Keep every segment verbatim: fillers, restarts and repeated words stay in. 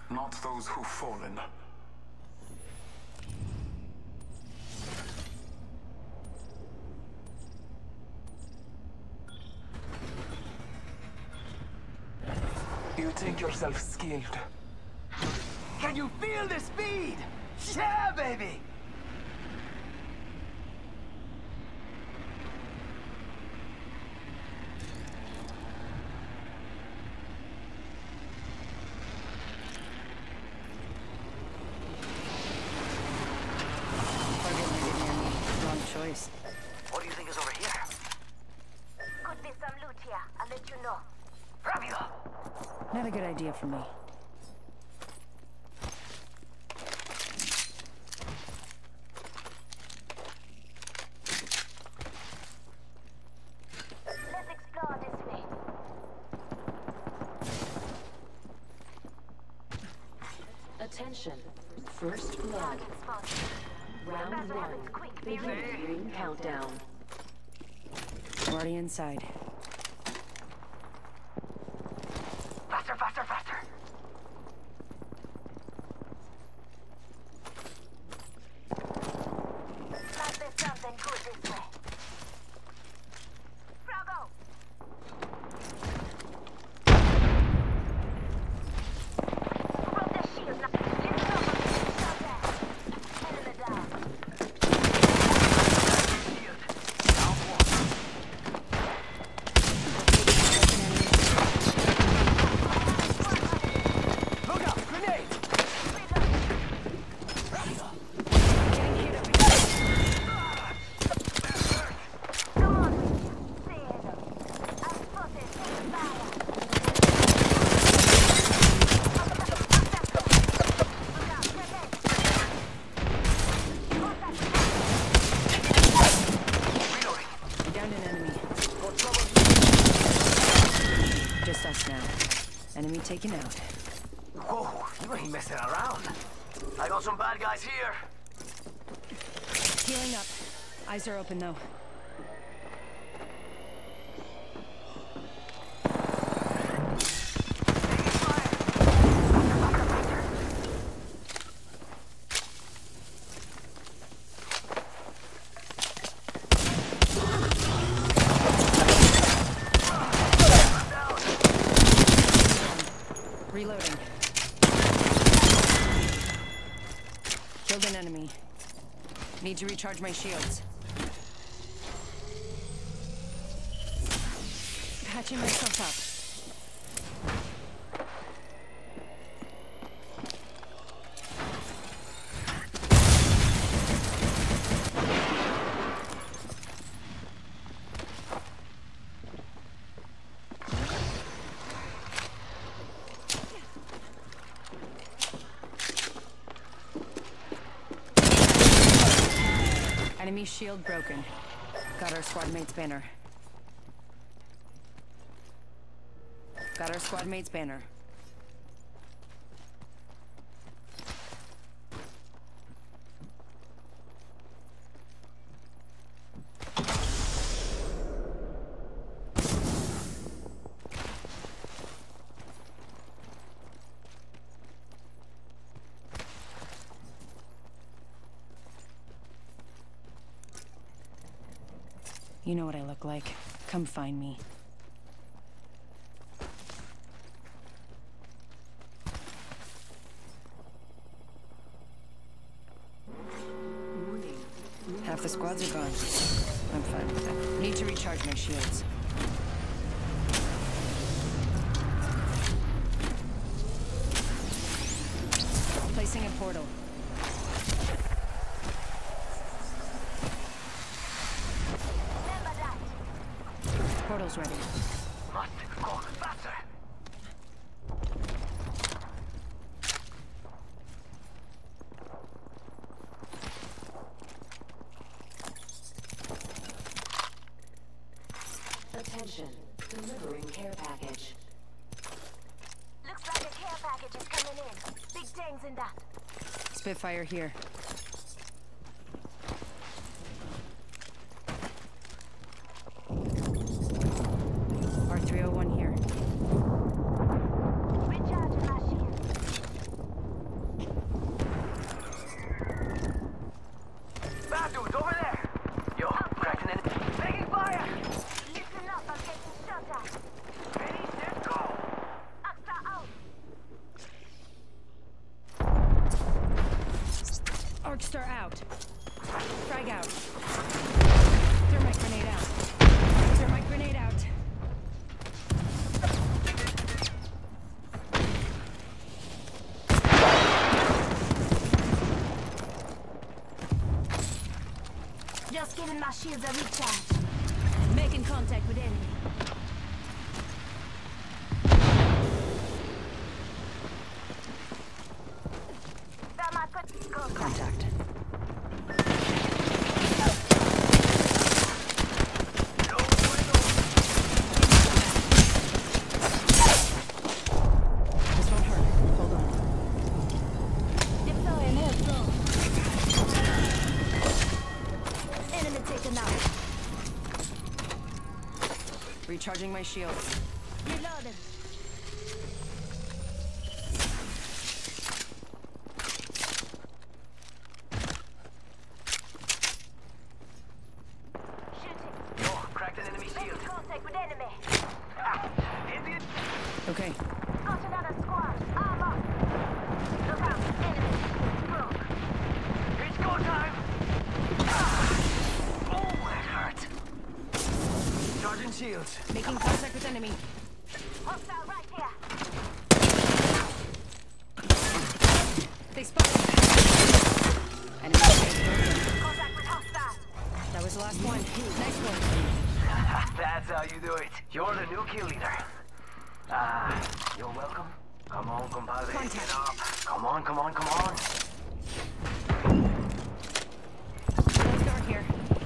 not those who've fallen. You think yourself skilled? Can you feel the speed? Yeah, baby! Choice. What do you think is over here? Could be some loot here. I'll let you know. Rápido! Not a good idea for me. Let's explore this way. Attention. First blood. Target spotted. Round Better have one. it quick. Be ready. Beginning countdown. Already inside. Faster, faster, faster! Might be something good this way. Froggo! Broke the shield. Now, get it over. Stop that. Enemy down. Look out! Grenade! Come on with you. Say hello. I've spotted fire. Look out, grenade. Reloading. Down an enemy. Got trouble. Just us now. Enemy taken out. Whoa, you ain't messing around. I got some bad guys here. Healing up. Eyes are open though. Reloading. Killed an enemy. Need to recharge my shields. Patching myself up. Enemy shield broken. Got our squad mate's banner. Got our squad mate's banner. You know what I look like. Come find me. Half the squads are gone. I'm fine with that. Need to recharge my shields. Placing a portal. Remember that. Portal's ready. Must go faster. Attention. Delivering care package. Looks like a care package is coming in. Big things in that. Spitfire here. R three oh one here. Recharging my shield. Holster out. Frag out. Thermite grenade out. Thermite grenade out. Just giving my shields a recharge. Making contact with enemy. That might put contact. Contact. This won't hurt. Hold on. Deploying airflow. Enemy taken out. Recharging my shields. Reloaded. Shooting. Oh, cracked an enemy shield. Making contact with enemy. Ah, Indian. Okay. Got another squad. Armor. Look out. Enemy. Broke. It's go time. Ah. Oh, that hurt. Charging shields. Making contact with enemy. Hostile right here. They spotted. Enemy shield broken. Contact with hostile. That was the last one. Nice one. That's how you do it. You're the new kill leader. Ah, you're welcome. Come on, compadre. Contact. Get up. Come on, come on, come on. Closed door here.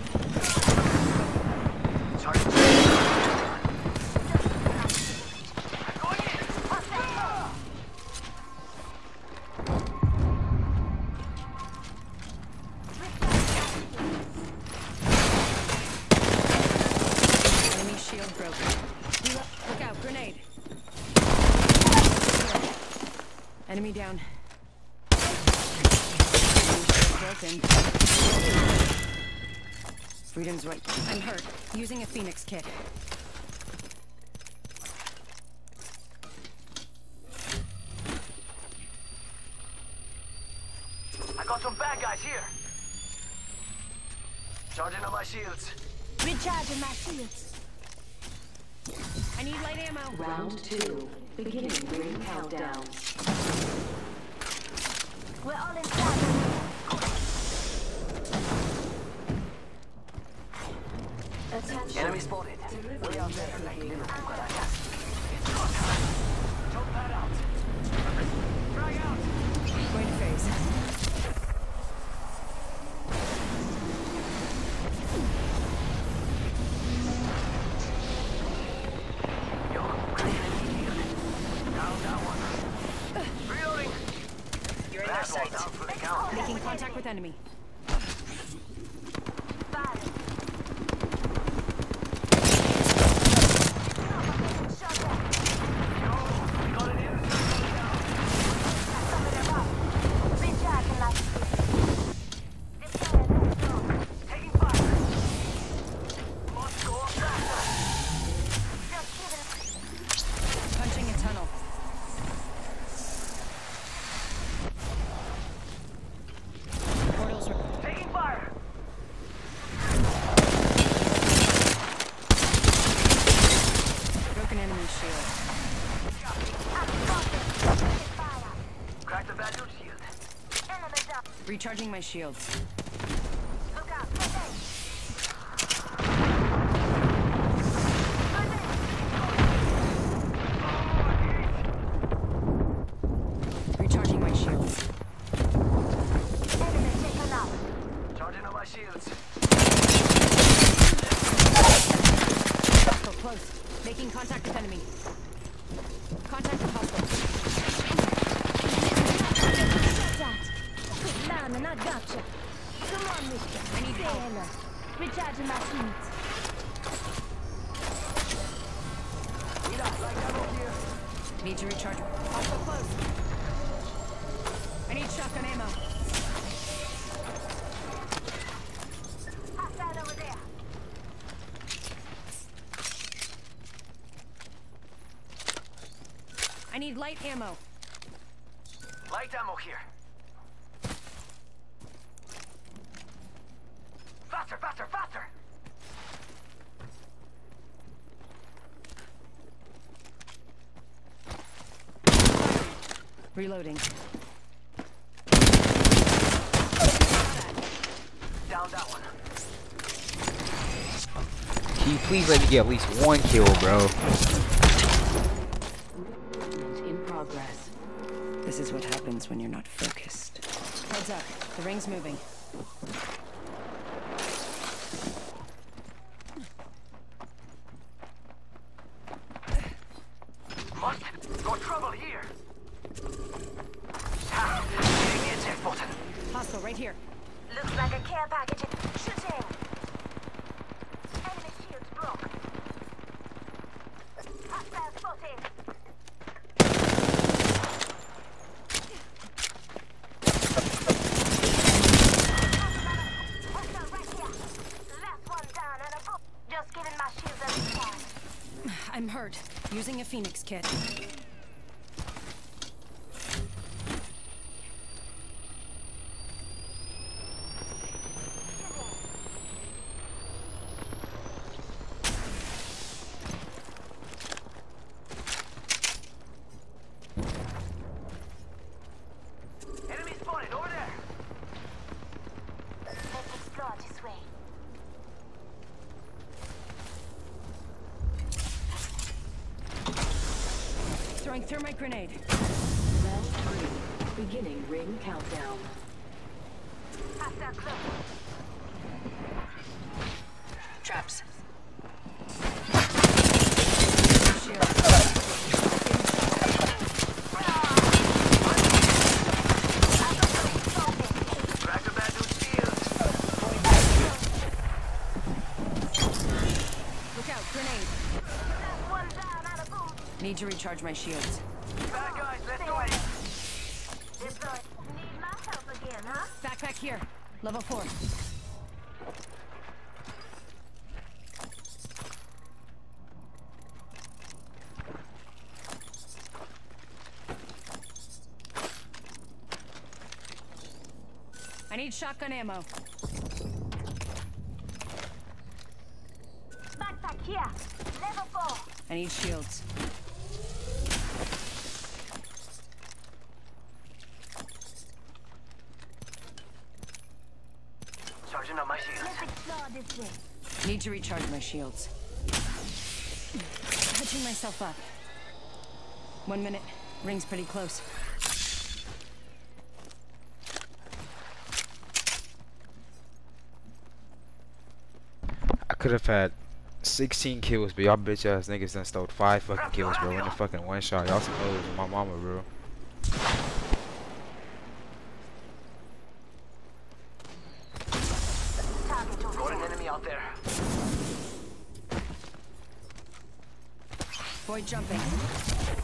Charging shield. Going in. Hostile. Enemy shield broken. Look out, grenade. Enemy down. Enemy shield broken. Freedom's right. I'm hurt. Using a Phoenix kit. I got some bad guys here. Charging on my shields. Recharging my shields. I need light ammo. Round two. Beginning ring countdown. We're all inside. Attention. Enemy spotted. Way out there, like little cucarachas. It's go time. Jump that out. Drag out. Going to phase. Yo, crack an enemy shield. Down that one. Reloading. You're That one's out for the count. Making contact with enemy. Fire. Shot there. Yo, we got an enemy down. Cover them up. Recharging my shields. Deploying airflow. Taking fire. Must go faster. Just giving. Punching a tunnel. Portals are... Taking fire. Broken enemy shield. I'm spotted. Taking fire. Crack the bad dude shield. Enemy down. Recharging my shields. Look out. Grenade. Recharging my shields. Enemy taken out. Charging on my shields. Hostile close. Making contact with enemy. Contact with hostile. Shot that. Good man, and I gotcha. Come on, mister. I need help. Sailor. Recharging my shields. We got like ammo here. Need to recharge. Hostile close. I need shotgun ammo. Hostile over there. I need light ammo. Light ammo here. Faster, faster, faster! Reloading. Down that one. Can you please let me get at least one kill, bro? Movement in progress. This is what happens when you're not focused. Heads up. The ring's moving. Must got trouble here. Ha! Getting the eject button. Hostile right here. Looks like a care package. Shooting. Enemy shields broke. Hostile spotted. Hostile right here. Last one down and a book. Just giving my shields a respawn. I'm hurt. Using a Phoenix kit. Enemy spotted over there. Let's explore this way. Throwing thermite grenade. Round three. Beginning ring countdown. Hostile close. Traps. Crack a bad new shield. Look out, grenade. Last one down and a boom. Need to recharge my shields. Bad guys, let's do it. Deploy. Need my help again, huh? Backpack here. Level four. I need shotgun ammo. Backpack here. Level four. I need shields. Charging up my shields. Let's explore this way. Need to recharge my shields. Patching myself up. One minute. Ring's pretty close. I could have had sixteen kills, but y'all bitch ass niggas done stole five fucking kills, bro. In the fucking one shot. Y'all some hoes with my mama, bro. Target over Got there. an enemy out there. Boy jumping.